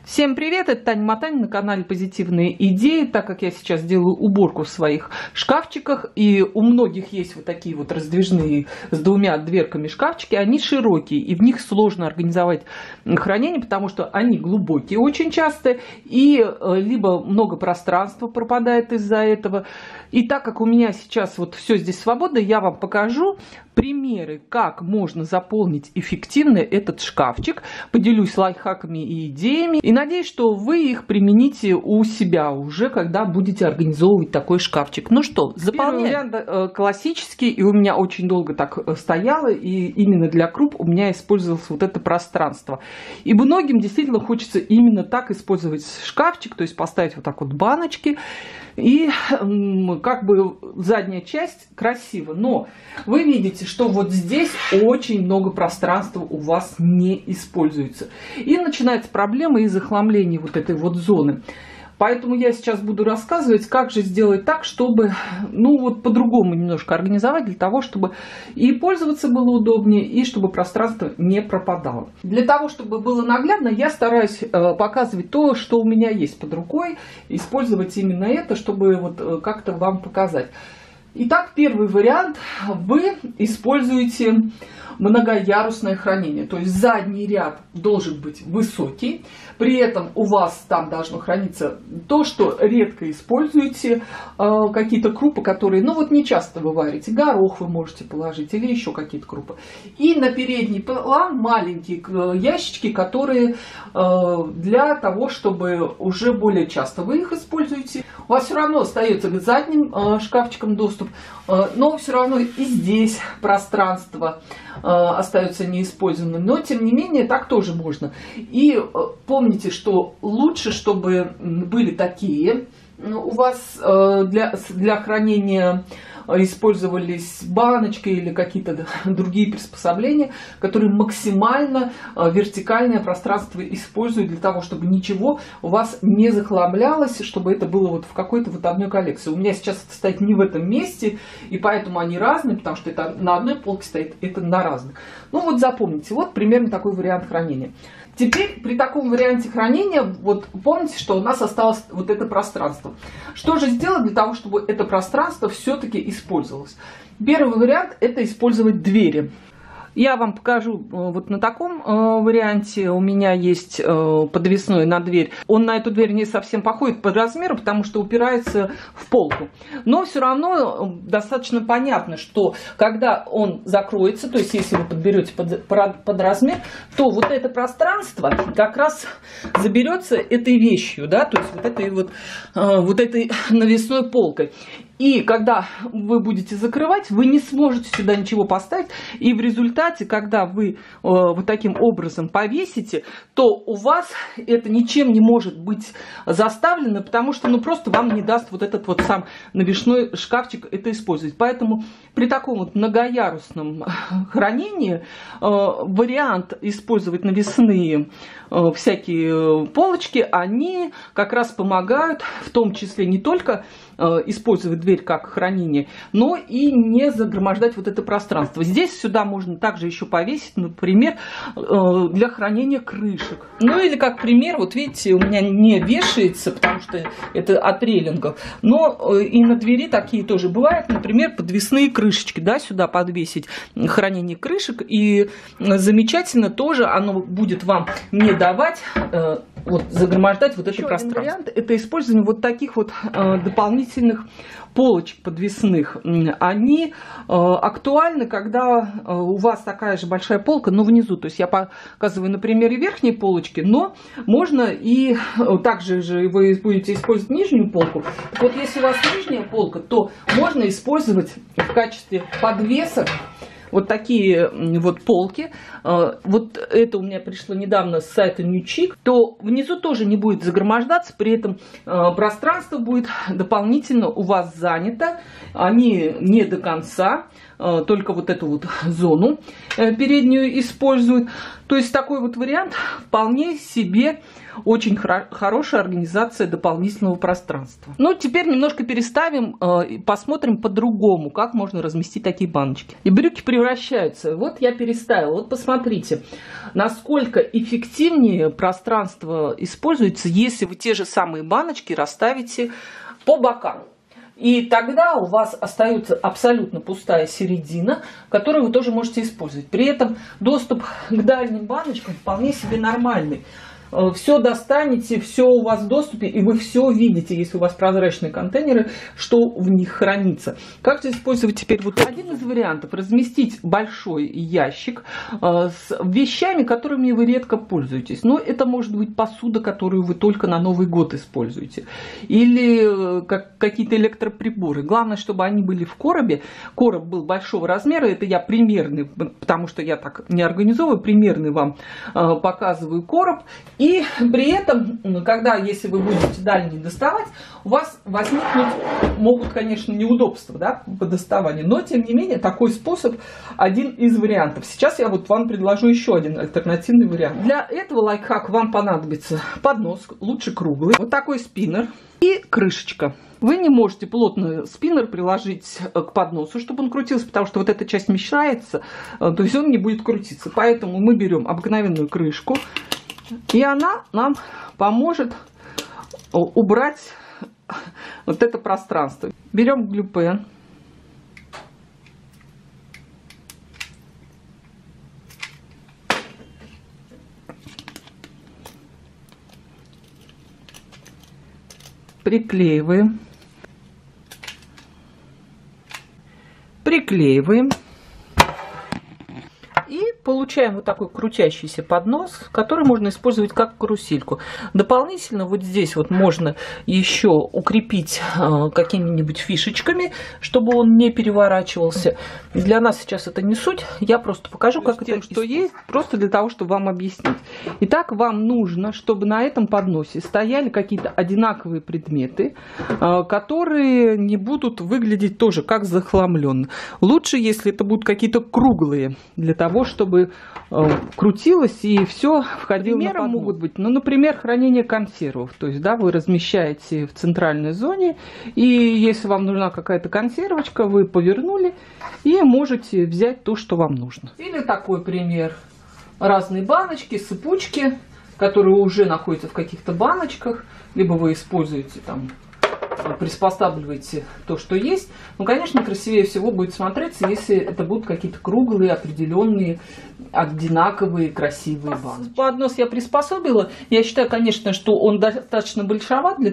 Всем привет, это Таня Мотанина на канале Позитивные идеи. Так как я сейчас делаю уборку в своих шкафчиках, и у многих есть вот такие вот раздвижные с двумя дверками шкафчики, они широкие, и в них сложно организовать хранение, потому что они глубокие очень часто, и либо много пространства пропадает из-за этого. И так как у меня сейчас вот все здесь свободно, я вам покажу примеры, как можно заполнить эффективно этот шкафчик. Поделюсь лайфхаками и идеями. И надеюсь, что вы их примените у себя уже, когда будете организовывать такой шкафчик. Ну что, заполняем. Первый вариант классический, и у меня очень долго так стояло, и именно для круп у меня использовалось вот это пространство. И многим действительно хочется именно так использовать шкафчик, то есть поставить вот так вот баночки, и как бы задняя часть красиво. Но вы видите, что вот здесь очень много пространства у вас не используется. И начинается проблема из захламления вот этой вот зоны. Поэтому я сейчас буду рассказывать, как же сделать так, чтобы, ну вот по-другому немножко организовать, для того, чтобы и пользоваться было удобнее, и чтобы пространство не пропадало. Для того, чтобы было наглядно, я стараюсь показывать то, что у меня есть под рукой, использовать именно это, чтобы вот как-то вам показать. Итак, первый вариант. Вы используете многоярусное хранение, то есть задний ряд должен быть высокий, при этом у вас там должно храниться то, что редко используете, какие-то крупы, которые, ну вот не часто вы варите, горох вы можете положить или еще какие-то крупы. И на передний план маленькие ящички, которые для того, чтобы уже более часто вы их используете. У вас все равно остается к задним шкафчикам доступ, но все равно и здесь пространство остается неиспользованным. Но, тем не менее, так тоже можно. И помните, что лучше, чтобы были такие у вас для хранения использовались баночки или какие-то другие приспособления, которые максимально вертикальное пространство используют для того, чтобы ничего у вас не захламлялось, чтобы это было вот в какой-то вот одной коллекции. У меня сейчас это стоит не в этом месте, и поэтому они разные, потому что это на одной полке стоит, это на разных. Ну вот запомните, вот примерно такой вариант хранения. Теперь при таком варианте хранения, вот помните, что у нас осталось вот это пространство. Что же сделать для того, чтобы это пространство все-таки использовалось? Первый вариант – это использовать двери. Я вам покажу вот на таком варианте. У меня есть подвесной на дверь. Он на эту дверь не совсем походит по размеру, потому что упирается в полку. Но все равно достаточно понятно, что когда он закроется, то есть если вы подберете под размер, то вот это пространство как раз заберется этой вещью, да, то есть вот этой навесной полкой. И когда вы будете закрывать, вы не сможете сюда ничего поставить. И в результате, когда вы вот таким образом повесите, то у вас это ничем не может быть заставлено, потому что ну, просто вам не даст вот этот вот сам навесной шкафчик это использовать. Поэтому при таком вот многоярусном хранении вариант использовать навесные всякие полочки, они как раз помогают, в том числе не только использовать дверь как хранение, но и не загромождать вот это пространство. Здесь сюда можно также еще повесить, например, для хранения крышек. Ну или как пример, вот видите, у меня не вешается, потому что это от рейлингов, но и на двери такие тоже бывают, например, подвесные крышечки, да, сюда подвесить хранение крышек, и замечательно тоже оно будет вам не давать вот, загромождать вот это пространство. Вариант – это использование вот таких вот дополнительных полочек подвесных. Они актуальны, когда у вас такая же большая полка, но внизу. То есть я показываю на примере верхней полочки, но можно и также же вы будете использовать нижнюю полку. Вот если у вас нижняя полка, то можно использовать в качестве подвесок вот такие вот полки. Вот это у меня пришло недавно с сайта Newchic. То внизу тоже не будет загромождаться, при этом пространство будет дополнительно у вас занято. Они не до конца только вот эту вот зону переднюю используют. То есть такой вот вариант вполне себе очень хорошая организация дополнительного пространства. Ну, теперь немножко переставим и посмотрим по-другому, как можно разместить такие баночки. И брюки превращаются. Вот я переставила. Вот посмотрите, насколько эффективнее пространство используется, если вы те же самые баночки расставите по бокам. И тогда у вас остается абсолютно пустая середина, которую вы тоже можете использовать. При этом доступ к дальним баночкам вполне себе нормальный. Все достанете, все у вас в доступе, и вы все видите, если у вас прозрачные контейнеры, что в них хранится. Как же использовать теперь вот один из вариантов? Разместить большой ящик с вещами, которыми вы редко пользуетесь. Но это может быть посуда, которую вы только на Новый год используете. Или какие-то электроприборы. Главное, чтобы они были в коробе. Короб был большого размера. Это я примерный, потому что я так не организовываю, примерный вам показываю короб. И при этом, когда, если вы будете дальний доставать, у вас возникнуть могут, конечно, неудобства, да, по доставанию, но, тем не менее, такой способ один из вариантов. Сейчас я вот вам предложу еще один альтернативный вариант. Для этого лайфхака вам понадобится поднос, лучше круглый, вот такой спиннер и крышечка. Вы не можете плотно спиннер приложить к подносу, чтобы он крутился, потому что вот эта часть мешается, то есть он не будет крутиться. Поэтому мы берем обыкновенную крышку, и она нам поможет убрать вот это пространство. Берем глюпен. Приклеиваем. Приклеиваем. И получаем вот такой крутящийся поднос, который можно использовать как карусельку. Дополнительно вот здесь вот можно еще укрепить какими-нибудь фишечками, чтобы он не переворачивался. Для нас сейчас это не суть, я просто покажу, как это что есть, просто для того, чтобы вам объяснить. Итак, вам нужно, чтобы на этом подносе стояли какие-то одинаковые предметы, которые не будут выглядеть тоже как захламленные. Лучше, если это будут какие-то круглые, для того, чтобы крутилось и все входило на поднос. Могут быть, ну, например, хранение консервов. То есть, да, вы размещаете в центральной зоне, и если вам нужна какая-то консервочка, вы повернули и можете взять то, что вам нужно. Или такой пример. Разные баночки, сыпучки, которые уже находятся в каких-то баночках, либо вы используете там, приспосабливаете то, что есть. Ну, конечно, красивее всего будет смотреться, если это будут какие-то круглые, определенные, одинаковые, красивые баночки. Поднос я приспособила. Я считаю, конечно, что он достаточно большоват для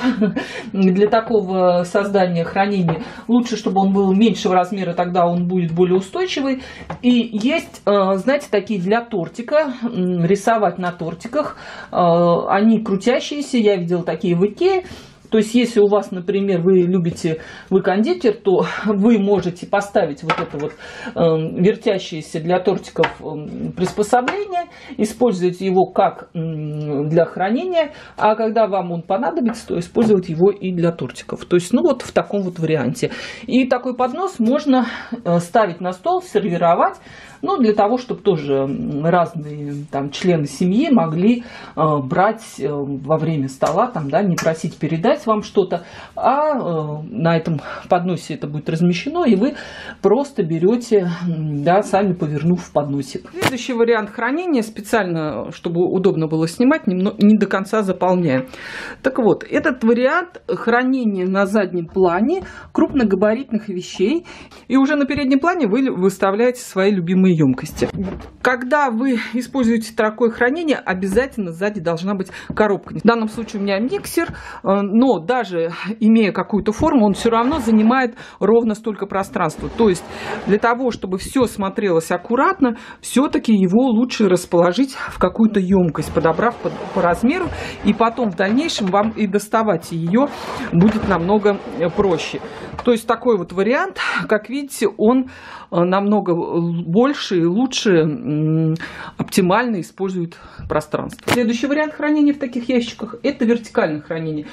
такого создания, хранения. Лучше, чтобы он был меньшего размера, тогда он будет более устойчивый. И есть, знаете, такие для тортика, рисовать на тортиках. Они крутящиеся, я видела такие в Икее. То есть, если у вас, например, вы кондитер, то вы можете поставить вот это вот вертящееся для тортиков приспособление, использовать его как для хранения, а когда вам он понадобится, то использовать его и для тортиков. То есть, ну вот в таком вот варианте. И такой поднос можно ставить на стол, сервировать, ну, для того, чтобы тоже разные там члены семьи могли брать во время стола, там, да, не просить передать вам что-то, а на этом подносе это будет размещено, и вы просто берете, да, сами повернув в подносик. Следующий вариант хранения, специально, чтобы удобно было снимать, не до конца заполняем. Так вот, этот вариант хранения на заднем плане крупногабаритных вещей, и уже на переднем плане вы выставляете свои любимые емкости. Когда вы используете такое хранение, обязательно сзади должна быть коробка. В данном случае у меня миксер, но даже имея какую-то форму, он все равно занимает ровно столько пространства. То есть для того, чтобы все смотрелось аккуратно, все-таки его лучше расположить в какую-то емкость, подобрав по размеру, и потом в дальнейшем вам и доставать ее будет намного проще. То есть такой вот вариант, как видите, он намного больше и лучше оптимально использует пространство. Следующий вариант хранения в таких ящиках — это вертикальное хранение. Это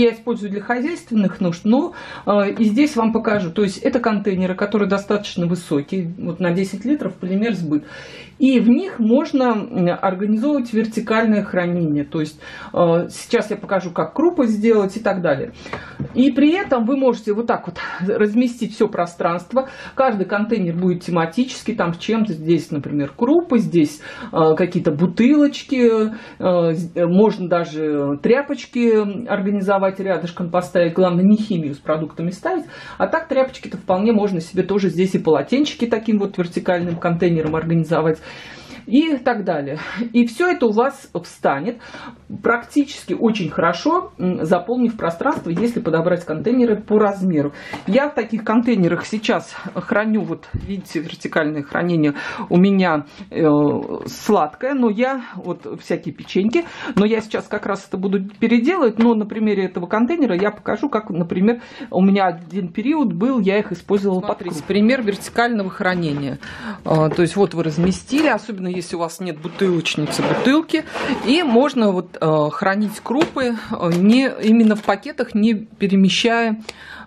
я использую для хозяйственных нужд, но и здесь вам покажу. То есть это контейнеры, которые достаточно высокие, вот на 10 литров, полимер сбыт. И в них можно организовывать вертикальное хранение. То есть сейчас я покажу, как крупы сделать и так далее. И при этом вы можете вот так вот разместить все пространство. Каждый контейнер будет тематический, там с чем-то. Здесь, например, крупы, здесь какие-то бутылочки. Можно даже тряпочки организовать рядышком, поставить. Главное, не химию с продуктами ставить. А так тряпочки-то вполне можно себе тоже здесь и полотенчики таким вот вертикальным контейнером организовать. И так далее. И все это у вас встанет практически очень хорошо, заполнив пространство, если подобрать контейнеры по размеру. Я в таких контейнерах сейчас храню, вот видите, вертикальное хранение у меня сладкое, но я, вот всякие печеньки, но я сейчас как раз это буду переделывать, но на примере этого контейнера я покажу, как, например, у меня один период был, я их использовала под круп. Пример вертикального хранения. То есть вот вы разместили, особенно если у вас нет бутылочницы, бутылки, и можно вот хранить крупы не именно в пакетах, не перемещая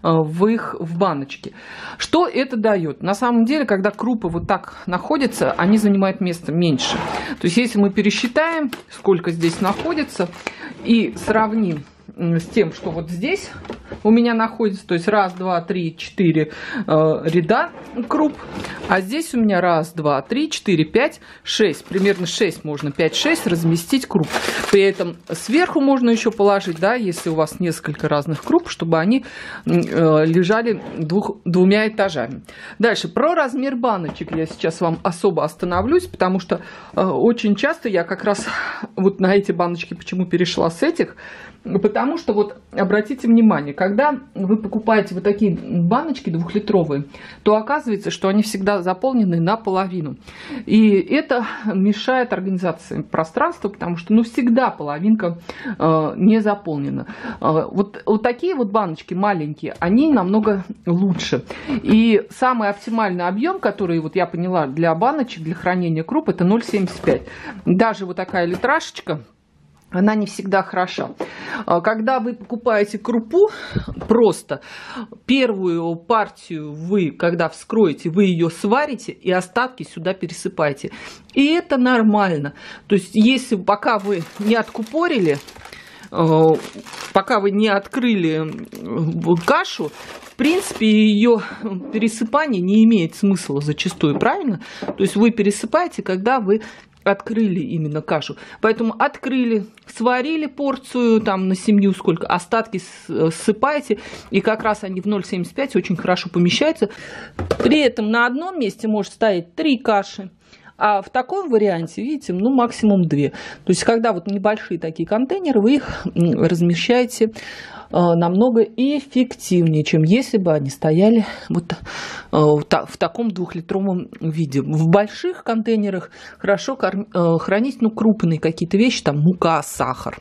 в баночки. Что это дает? На самом деле, когда крупы вот так находятся, они занимают место меньше. То есть если мы пересчитаем, сколько здесь находится, и сравним с тем, что вот здесь у меня находится, то есть 1, 2, 3, 4 ряда круп, а здесь у меня 1, 2, 3, 4, 5, 6, примерно 6 можно, 5-6 разместить круп. При этом сверху можно еще положить, да, если у вас несколько разных круп, чтобы они лежали двумя этажами. Дальше, про размер баночек я сейчас вам особо остановлюсь, потому что очень часто я как раз вот на эти баночки почему перешла с этих, потому что вот обратите внимание, когда вы покупаете вот такие баночки 2-литровые, то оказывается, что они всегда заполнены наполовину. И это мешает организации пространства, потому что ну всегда половинка не заполнена. Вот такие вот баночки маленькие, они намного лучше. И самый оптимальный объем, который вот я поняла для баночек, для хранения круп, это 0,75. Даже вот такая литрашечка, она не всегда хороша. Когда вы покупаете крупу, просто первую партию вы, когда вскроете, вы ее сварите и остатки сюда пересыпаете. И это нормально. То есть, если пока вы не откупорили, пока вы не открыли кашу, в принципе, ее пересыпание не имеет смысла зачастую, правильно? То есть, вы пересыпаете, когда вы открыли именно кашу. Поэтому открыли, сварили порцию там на семью сколько, остатки ссыпаете, и как раз они в 0,75 очень хорошо помещаются. При этом на одном месте может стоять 3 каши, а в таком варианте, видите, ну максимум 2. То есть, когда вот небольшие такие контейнеры, вы их размещаете намного эффективнее, чем если бы они стояли вот в таком 2-литровом виде. В больших контейнерах хорошо хранить крупные какие-то вещи, там мука, сахар.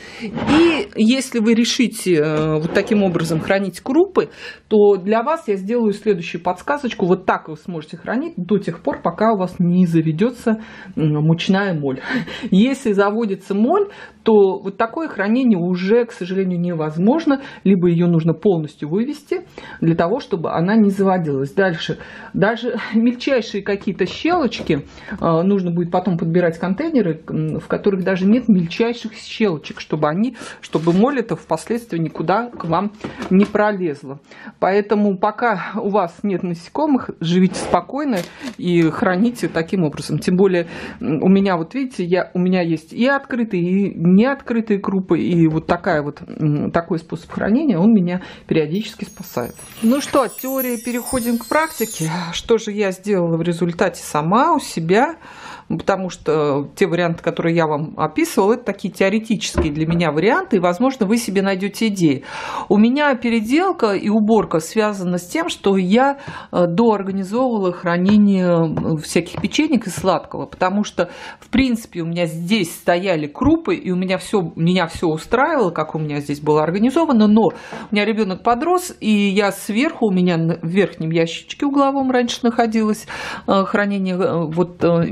И если вы решите вот таким образом хранить крупы, то для вас я сделаю следующую подсказочку. Вот так вы сможете хранить до тех пор, пока у вас не заведется мучная моль. Если заводится моль, то вот такое хранение уже, к сожалению, невозможно. Либо ее нужно полностью вывести для того, чтобы она не заводилась. Дальше, даже мельчайшие какие-то щелочки, нужно будет потом подбирать контейнеры, в которых даже нет мельчайших щелочек, чтобы моль это впоследствии никуда к вам не пролезла. Поэтому пока у вас нет насекомых, живите спокойно и храните таким образом. Тем более у меня, вот видите, у меня есть и открытые, и неоткрытые крупы, и вот такой способ хранения, он меня периодически спасает. Ну что, от теории переходим к практике. Что же я сделала в результате сама у себя? Потому что те варианты, которые я вам описывала, это такие теоретические для меня варианты, и, возможно, вы себе найдете идеи. У меня переделка и уборка связана с тем, что я доорганизовывала хранение всяких печенек и сладкого, потому что, в принципе, у меня здесь стояли крупы, и меня все устраивало, как у меня здесь было организовано, но у меня ребенок подрос, и я сверху, у меня в верхнем ящичке угловом раньше находилось хранение вот именно печенья,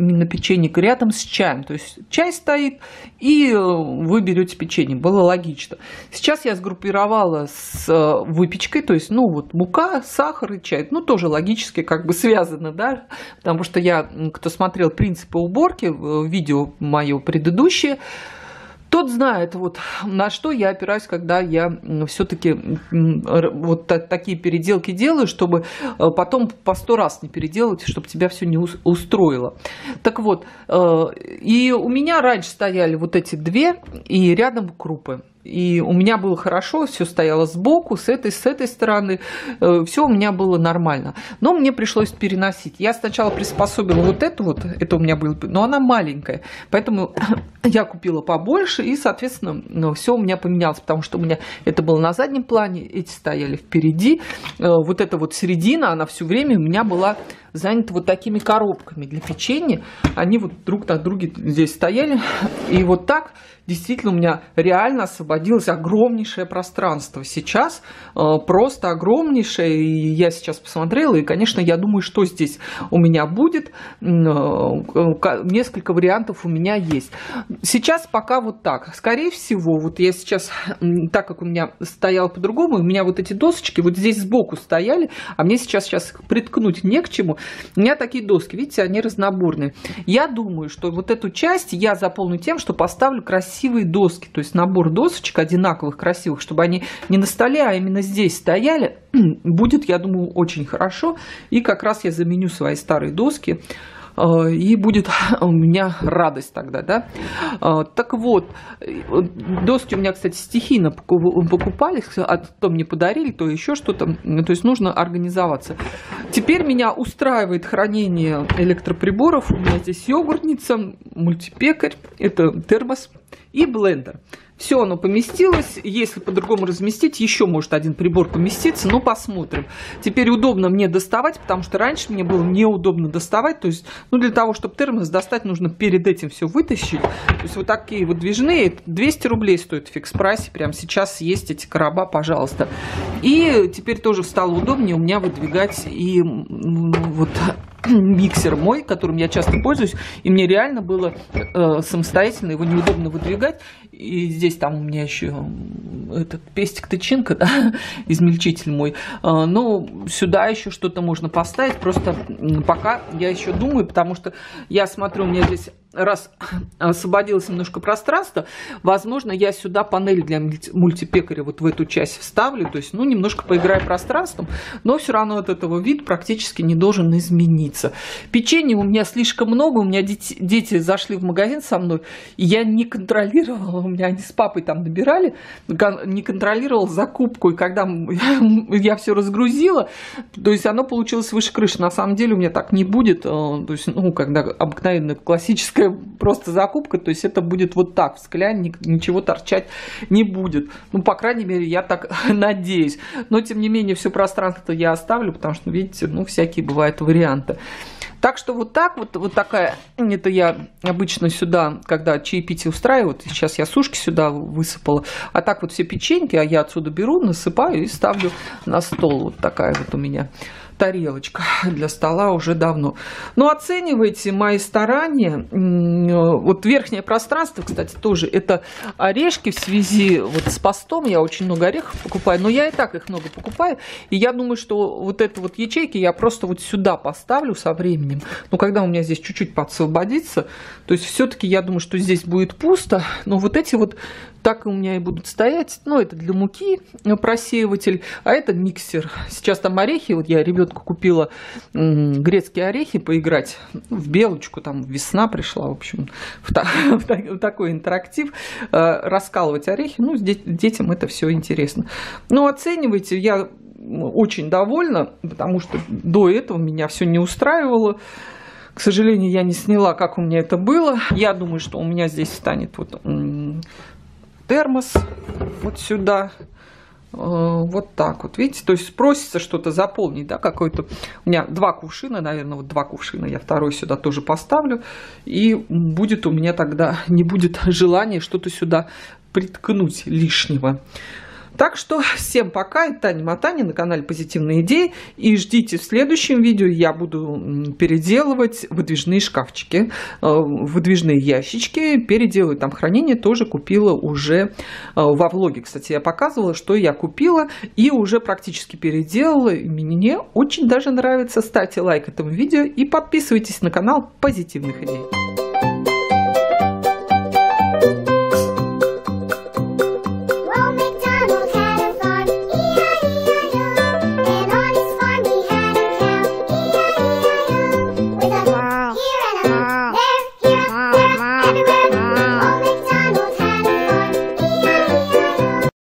печенье рядом с чаем. То есть чай стоит, и вы берете печенье. Было логично. Сейчас я сгруппировала с выпечкой, то есть, ну, вот мука, сахар и чай. Ну, тоже логически как бы связано, да, потому что я, кто смотрел принципы уборки, видео мое предыдущее, тот знает, вот, на что я опираюсь, когда я все-таки вот такие переделки делаю, чтобы потом по 100 раз не переделать, чтобы тебя все не устроило. Так вот, и у меня раньше стояли вот эти две, и рядом крупы. И у меня было хорошо, все стояло сбоку, с этой стороны, все у меня было нормально. Но мне пришлось переносить. Я сначала приспособила вот эту вот, это у меня было, но она маленькая, поэтому я купила побольше, и, соответственно, все у меня поменялось, потому что у меня это было на заднем плане, эти стояли впереди. Вот эта вот середина, она все время у меня была занята вот такими коробками для печенья. Они вот друг на друге здесь стояли, и вот так действительно у меня реально освободилось огромнейшее пространство. Сейчас просто огромнейшее. И я сейчас посмотрела, и, конечно, я думаю, что здесь у меня будет. Несколько вариантов у меня есть. Сейчас пока вот так. Скорее всего, вот я сейчас, так как у меня стояло по-другому, у меня вот эти досочки вот здесь сбоку стояли, а мне сейчас их приткнуть не к чему. У меня такие доски, видите, они разноборные. Я думаю, что вот эту часть я заполню тем, что поставлю красивые доски, то есть набор досочек одинаковых, красивых, чтобы они не на столе, а именно здесь стояли. Будет, я думаю, очень хорошо. И как раз я заменю свои старые доски, и будет у меня радость тогда, да. Так вот, доски у меня, кстати, стихийно покупались, а то мне подарили, то еще что-то, то есть нужно организоваться. Теперь меня устраивает хранение электроприборов. У меня здесь йогуртница, мультипекарь, это термос и блендер. Все оно поместилось. Если по-другому разместить, еще может один прибор поместиться, но посмотрим. Теперь удобно мне доставать, потому что раньше мне было неудобно доставать. То есть, ну, для того, чтобы термос достать, нужно перед этим все вытащить. То есть вот такие вот движные, 200 рублей стоит в фикс-прайсе. Прямо сейчас есть эти короба, пожалуйста. И теперь тоже стало удобнее у меня выдвигать и вот миксер мой, которым я часто пользуюсь, и мне реально было самостоятельно его неудобно выдвигать. И здесь там у меня еще этот пестик-тычинка, да, измельчитель мой. Но сюда еще что-то можно поставить. Просто пока я еще думаю, потому что я смотрю, у меня здесь раз освободилось немножко пространства, возможно, я сюда панель для мультипекаря вот в эту часть вставлю, то есть, ну, немножко поиграю пространством, но все равно от этого вид практически не должен измениться. Печенья у меня слишком много, у меня дети зашли в магазин со мной, и я не контролировала, у меня они с папой там набирали, не контролировала закупку, и когда я все разгрузила, то есть оно получилось выше крыши. На самом деле у меня так не будет, то есть, ну, когда обыкновенная классическая просто закупка, то есть это будет вот так, в скляне ничего торчать не будет. Ну, по крайней мере, я так надеюсь. Но, тем не менее, все пространство я оставлю, потому что, видите, ну, всякие бывают варианты. Так что вот так вот такая, это я обычно сюда, когда чаепитие устраиваю, вот сейчас я сушки сюда высыпала, а так вот все печеньки, а я отсюда беру, насыпаю и ставлю на стол. Вот такая вот у меня тарелочка для стола уже давно. Но оценивайте мои старания. Вот верхнее пространство, кстати, тоже это орешки в связи вот с постом. Я очень много орехов покупаю, но я и так их много покупаю. И я думаю, что вот это вот ячейки я просто вот сюда поставлю со временем. Но когда у меня здесь чуть-чуть подсвободится, то есть все-таки я думаю, что здесь будет пусто. Но вот эти вот так у меня и будут стоять. Ну, это для муки просеиватель, а это миксер. Сейчас там орехи, вот я ребенку купила грецкие орехи поиграть в белочку, там весна пришла, в общем, в такой интерактив, раскалывать орехи. Ну, детям это все интересно. Но оценивайте, я очень довольна, потому что до этого меня все не устраивало. К сожалению, я не сняла, как у меня это было. Я думаю, что у меня здесь встанет вот термос вот сюда, вот так вот, видите, то есть просится что-то заполнить, да, какой-то, у меня 2 кувшина, наверное, вот 2 кувшина, я второй сюда тоже поставлю, и будет у меня тогда, не будет желания что-то сюда приткнуть лишнего. Так что всем пока, это Таня Матаня на канале Позитивные идеи, и ждите в следующем видео, я буду переделывать выдвижные шкафчики, выдвижные ящички, переделывать там хранение, тоже купила уже во влоге, кстати, я показывала, что я купила и уже практически переделала, мне очень даже нравится. Ставьте лайк этому видео и подписывайтесь на канал Позитивных идей.